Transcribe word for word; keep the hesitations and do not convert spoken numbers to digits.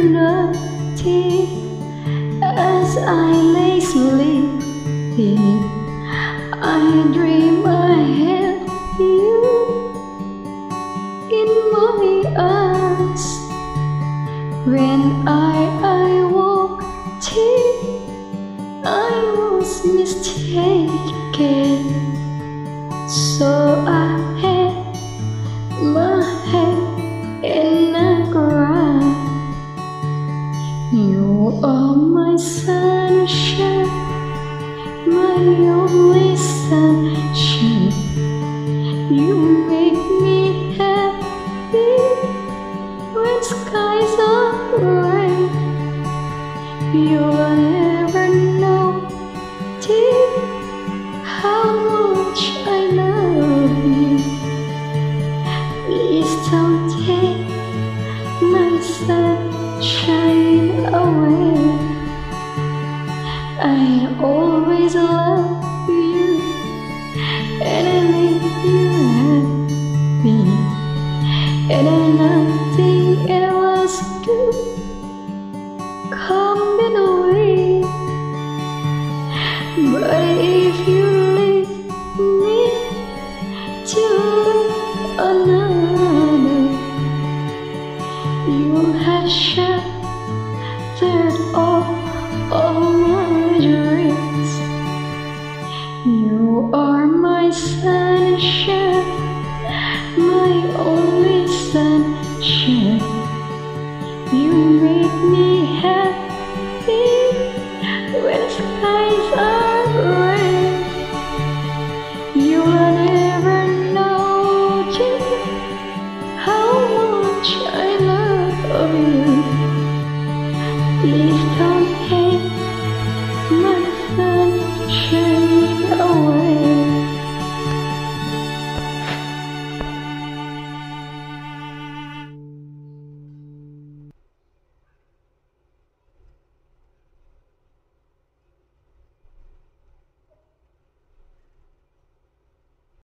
nothing as I lay sleeping. I dream I have you in my arms. When I I woke up, I was mistaken. So I had my head in the ground. You are my sunshine, my only sunshine. You make me happy when skies are gray. You'll never know, dear, how much I love you. Please don't take my sunshine away. I always love you and I make you happy, and I nothing else could come between. But if you leave me to another, you have shattered all of my dreams. You are my sunshine, my only sunshine. You make me happy when skies are gray. You will never know just how much I love you. Please don't